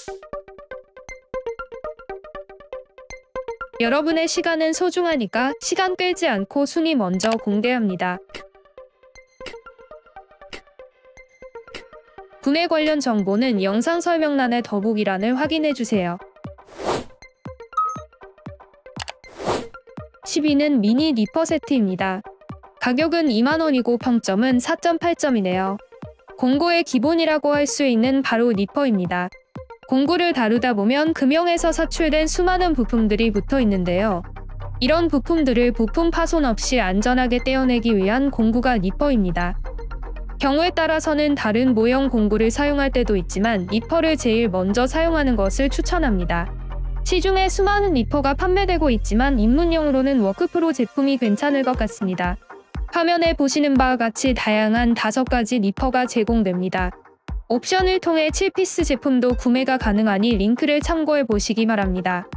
여러분의 시간은 소중하니까 시간 끌지 않고 순위 먼저 공개합니다. 구매 관련 정보는 영상 설명란의 더보기란을 확인해주세요. 10위는 미니 니퍼 세트입니다. 가격은 2만원이고 평점은 4.8점이네요. 공구의 기본이라고 할 수 있는 바로 니퍼입니다. 공구를 다루다 보면 금형에서 사출된 수많은 부품들이 붙어 있는데요. 이런 부품들을 부품 파손 없이 안전하게 떼어내기 위한 공구가 니퍼입니다. 경우에 따라서는 다른 모형 공구를 사용할 때도 있지만 니퍼를 제일 먼저 사용하는 것을 추천합니다. 시중에 수많은 니퍼가 판매되고 있지만 입문용으로는 워크프로 제품이 괜찮을 것 같습니다. 화면에 보시는 바와 같이 다양한 5가지 니퍼가 제공됩니다. 옵션을 통해 7피스 제품도 구매가 가능하니 링크를 참고해 보시기 바랍니다.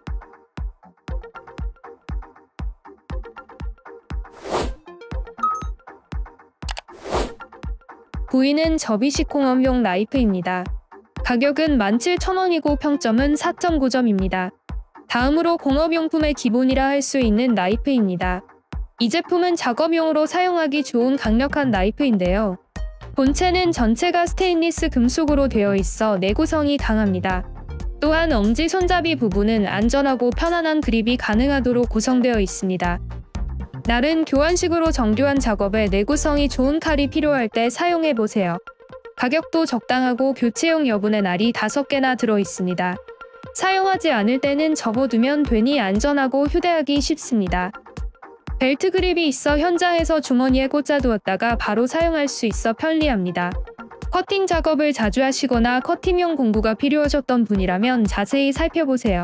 9위는 접이식 공업용 나이프입니다. 가격은 17,000원이고 평점은 4.9점입니다. 다음으로 공업용품의 기본이라 할 수 있는 나이프입니다. 이 제품은 작업용으로 사용하기 좋은 강력한 나이프인데요. 본체는 전체가 스테인리스 금속으로 되어 있어 내구성이 강합니다. 또한 엄지 손잡이 부분은 안전하고 편안한 그립이 가능하도록 구성되어 있습니다. 날은 교환식으로 정교한 작업에 내구성이 좋은 칼이 필요할 때 사용해보세요. 가격도 적당하고 교체용 여분의 날이 5개나 들어있습니다. 사용하지 않을 때는 접어두면 되니 안전하고 휴대하기 쉽습니다. 벨트 그립이 있어 현장에서 주머니에 꽂아두었다가 바로 사용할 수 있어 편리합니다. 커팅 작업을 자주 하시거나 커팅용 공구가 필요하셨던 분이라면 자세히 살펴보세요.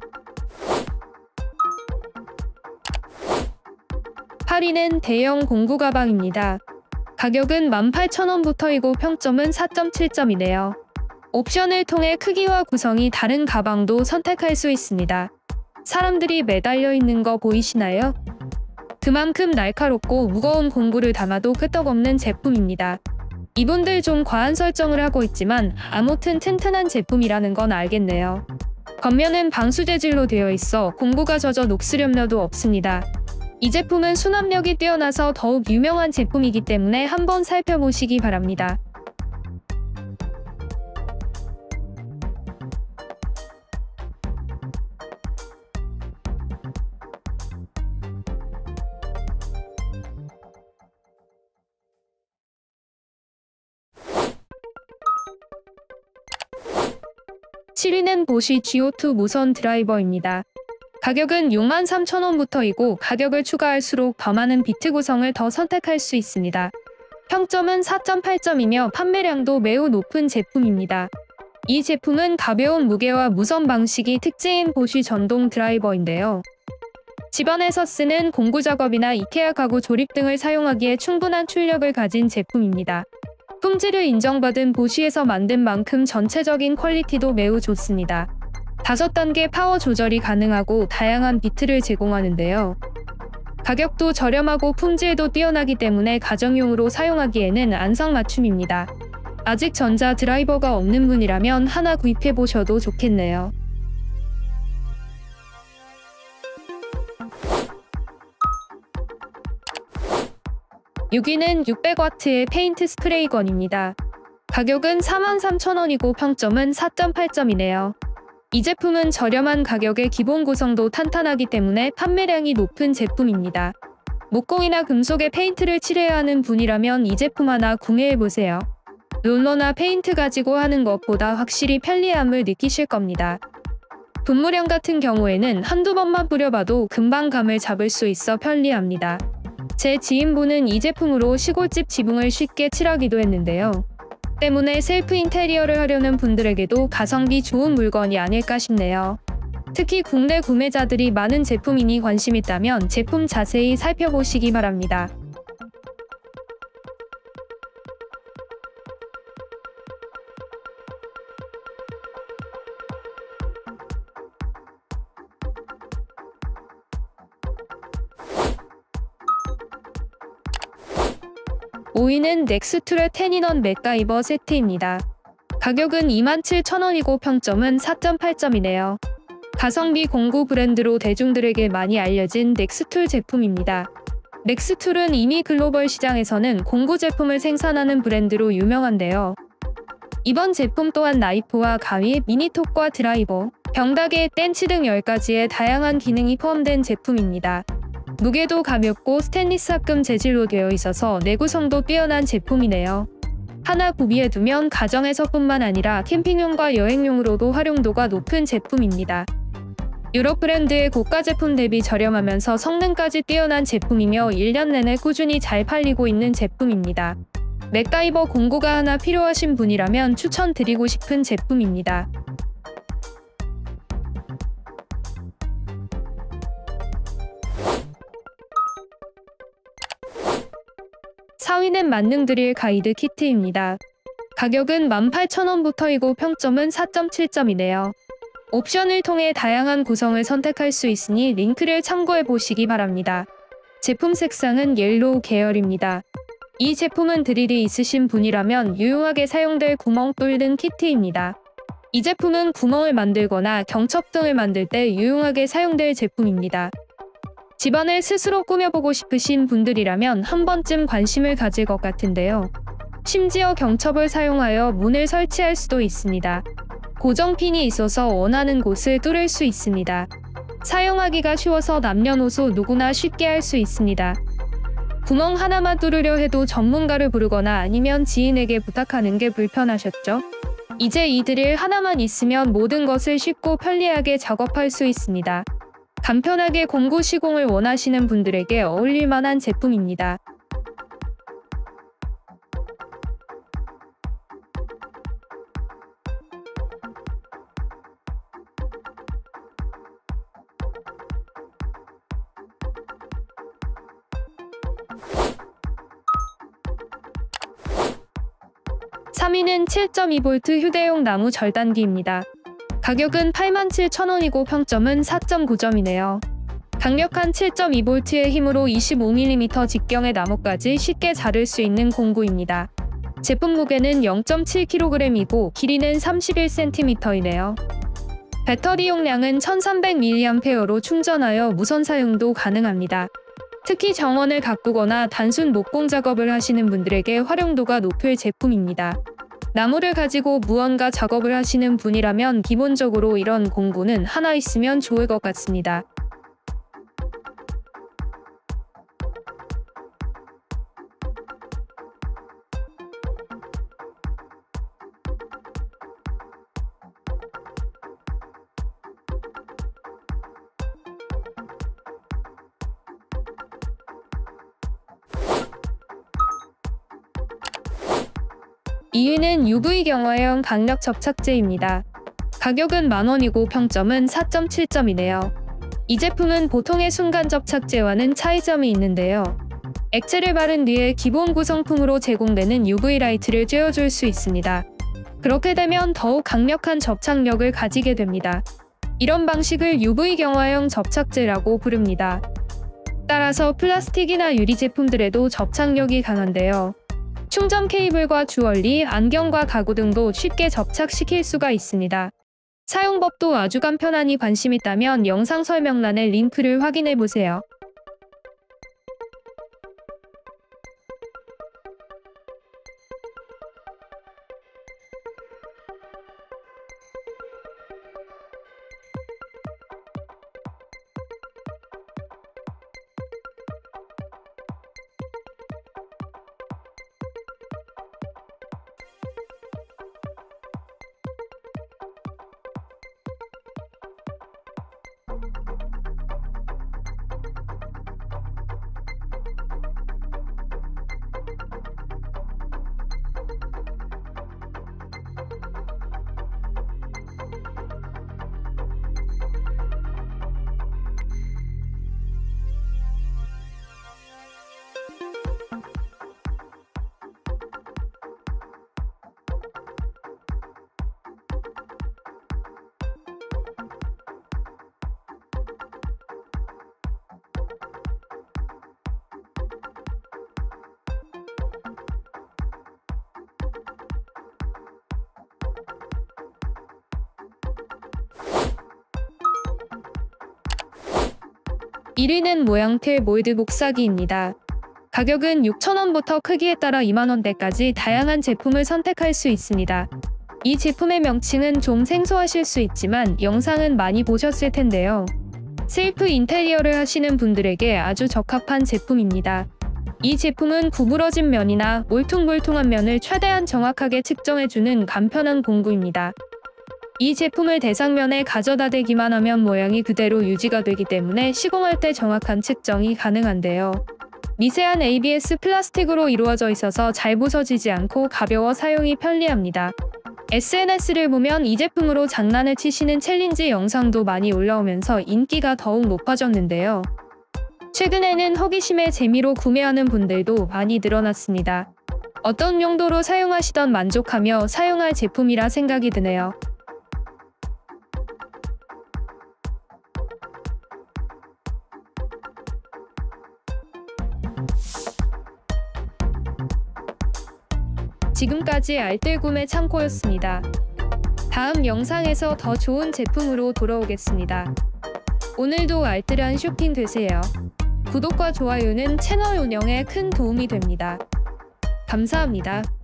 8위는 대형 공구 가방입니다. 가격은 18,000원부터이고 평점은 4.7점이네요. 옵션을 통해 크기와 구성이 다른 가방도 선택할 수 있습니다. 사람들이 매달려 있는 거 보이시나요? 그만큼 날카롭고 무거운 공구를 담아도 끄떡없는 제품입니다. 이분들 좀 과한 설정을 하고 있지만 아무튼 튼튼한 제품이라는 건 알겠네요. 겉면은 방수 재질로 되어 있어 공구가 젖어 녹슬 염려도 없습니다. 이 제품은 수납력이 뛰어나서 더욱 유명한 제품이기 때문에 한번 살펴보시기 바랍니다. 7위는 보쉬 GO2 무선 드라이버입니다. 가격은 63,000원부터이고 가격을 추가할수록 더 많은 비트 구성을 더 선택할 수 있습니다. 평점은 4.8점이며 판매량도 매우 높은 제품입니다. 이 제품은 가벼운 무게와 무선 방식이 특징인 보쉬 전동 드라이버인데요. 집안에서 쓰는 공구 작업이나 이케아 가구 조립 등을 사용하기에 충분한 출력을 가진 제품입니다. 품질을 인정받은 보쉬에서 만든 만큼 전체적인 퀄리티도 매우 좋습니다. 5단계 파워 조절이 가능하고 다양한 비트를 제공하는데요. 가격도 저렴하고 품질도 뛰어나기 때문에 가정용으로 사용하기에는 안성맞춤입니다. 아직 전자 드라이버가 없는 분이라면 하나 구입해보셔도 좋겠네요. 6위는 600W의 페인트 스프레이건입니다. 가격은 43,000원이고 평점은 4.8점이네요. 이 제품은 저렴한 가격에 기본 구성도 탄탄하기 때문에 판매량이 높은 제품입니다. 목공이나 금속에 페인트를 칠해야 하는 분이라면 이 제품 하나 구매해보세요. 롤러나 페인트 가지고 하는 것보다 확실히 편리함을 느끼실 겁니다. 분무령 같은 경우에는 한두 번만 뿌려봐도 금방 감을 잡을 수 있어 편리합니다. 제 지인분은 이 제품으로 시골집 지붕을 쉽게 칠하기도 했는데요. 때문에 셀프 인테리어를 하려는 분들에게도 가성비 좋은 물건이 아닐까 싶네요. 특히 국내 구매자들이 많은 제품이니 관심 있다면 제품 자세히 살펴보시기 바랍니다. 5위는 넥스툴의 10인원 맥가이버 세트입니다. 가격은 27,000원이고 평점은 4.8점이네요. 가성비 공구 브랜드로 대중들에게 많이 알려진 넥스툴 제품입니다. 넥스툴은 이미 글로벌 시장에서는 공구 제품을 생산하는 브랜드로 유명한데요. 이번 제품 또한 나이프와 가위, 미니톱과 드라이버, 병다개, 땐치 등 10가지의 다양한 기능이 포함된 제품입니다. 무게도 가볍고 스테인리스 합금 재질로 되어 있어서 내구성도 뛰어난 제품이네요. 하나 구비해두면 가정에서뿐만 아니라 캠핑용과 여행용으로도 활용도가 높은 제품입니다. 유럽 브랜드의 고가 제품 대비 저렴하면서 성능까지 뛰어난 제품이며 1년 내내 꾸준히 잘 팔리고 있는 제품입니다. 맥가이버 공구가 하나 필요하신 분이라면 추천드리고 싶은 제품입니다. 4위는 만능 드릴 가이드 키트입니다. 가격은 18,000원부터이고 평점은 4.7점이네요. 옵션을 통해 다양한 구성을 선택할 수 있으니 링크를 참고해 보시기 바랍니다. 제품 색상은 옐로우 계열입니다. 이 제품은 드릴이 있으신 분이라면 유용하게 사용될 구멍 뚫는 키트입니다. 이 제품은 구멍을 만들거나 경첩 등을 만들 때 유용하게 사용될 제품입니다. 집안을 스스로 꾸며보고 싶으신 분들이라면 한 번쯤 관심을 가질 것 같은데요. 심지어 경첩을 사용하여 문을 설치할 수도 있습니다. 고정핀이 있어서 원하는 곳을 뚫을 수 있습니다. 사용하기가 쉬워서 남녀노소 누구나 쉽게 할 수 있습니다. 구멍 하나만 뚫으려 해도 전문가를 부르거나 아니면 지인에게 부탁하는 게 불편하셨죠? 이제 이 드릴 하나만 있으면 모든 것을 쉽고 편리하게 작업할 수 있습니다. 간편하게 공구 시공을 원하시는 분들에게 어울릴 만한 제품입니다. (3위는) 7.2V 휴대용 나무 절단기입니다. 가격은 87,000원이고 평점은 4.9점이네요. 강력한 7.2V의 힘으로 25mm 직경의 나무까지 쉽게 자를 수 있는 공구입니다. 제품 무게는 0.7kg이고 길이는 31cm이네요. 배터리 용량은 1300mAh로 충전하여 무선 사용도 가능합니다. 특히 정원을 가꾸거나 단순 목공 작업을 하시는 분들에게 활용도가 높을 제품입니다. 나무를 가지고 무언가 작업을 하시는 분이라면 기본적으로 이런 공구는 하나 있으면 좋을 것 같습니다. (2위는) UV 경화형 강력 접착제입니다. 가격은 만원이고 평점은 4.7점이네요. 이 제품은 보통의 순간 접착제와는 차이점이 있는데요. 액체를 바른 뒤에 기본 구성품으로 제공되는 UV 라이트를 쬐어줄 수 있습니다. 그렇게 되면 더욱 강력한 접착력을 가지게 됩니다. 이런 방식을 UV 경화형 접착제라고 부릅니다. 따라서 플라스틱이나 유리 제품들에도 접착력이 강한데요. 충전 케이블과 주얼리, 안경과 가구 등도 쉽게 접착시킬 수가 있습니다. 사용법도 아주 간편하니 관심 있다면 영상 설명란의 링크를 확인해보세요. 1위는 모양틀 몰드 복사기입니다. 가격은 6,000원부터 크기에 따라 20,000원대까지 다양한 제품을 선택할 수 있습니다. 이 제품의 명칭은 좀 생소하실 수 있지만 영상은 많이 보셨을 텐데요. 셀프 인테리어를 하시는 분들에게 아주 적합한 제품입니다. 이 제품은 구부러진 면이나 울퉁불퉁한 면을 최대한 정확하게 측정해주는 간편한 공구입니다. 이 제품을 대상면에 가져다 대기만 하면 모양이 그대로 유지가 되기 때문에 시공할 때 정확한 측정이 가능한데요. 미세한 ABS 플라스틱으로 이루어져 있어서 잘 부서지지 않고 가벼워 사용이 편리합니다. SNS를 보면 이 제품으로 장난을 치시는 챌린지 영상도 많이 올라오면서 인기가 더욱 높아졌는데요. 최근에는 호기심에 재미로 구매하는 분들도 많이 늘어났습니다. 어떤 용도로 사용하시던 만족하며 사용할 제품이라 생각이 드네요. 지금까지 알뜰 구매 창고였습니다. 다음 영상에서 더 좋은 제품으로 돌아오겠습니다. 오늘도 알뜰한 쇼핑 되세요. 구독과 좋아요는 채널 운영에 큰 도움이 됩니다. 감사합니다.